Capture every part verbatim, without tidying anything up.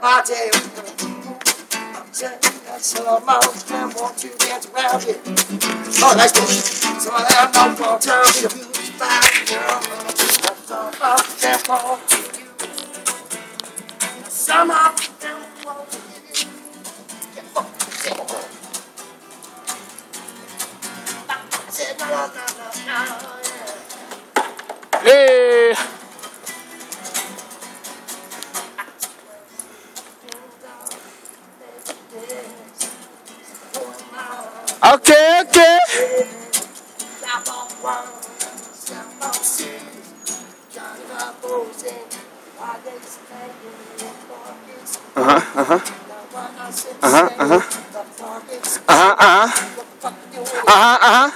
party. Some of them want to dance around it. Oh, nice to some of them don't want to be abused by the girl. Some of them want to you. Some of them want to you. I said, no, no, no, no, yeah. Hey! Okay, okay. Uh-huh, uh-huh. Uh-huh, uh-huh. Uh-huh, uh-huh. Uh-huh, uh-huh.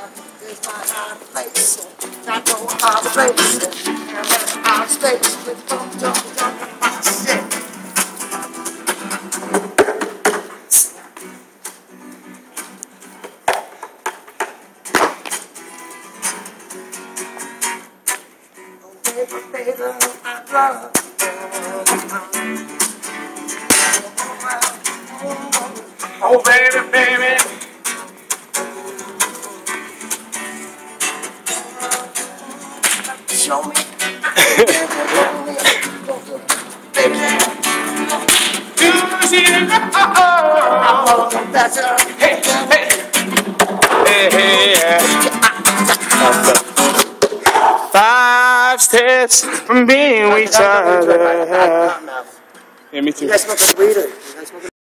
Oh, baby, baby. Show me. Hey, hey. Hey, hey, yeah. Five steps from being with each other. Yeah, me too. You guys smoke a weed or?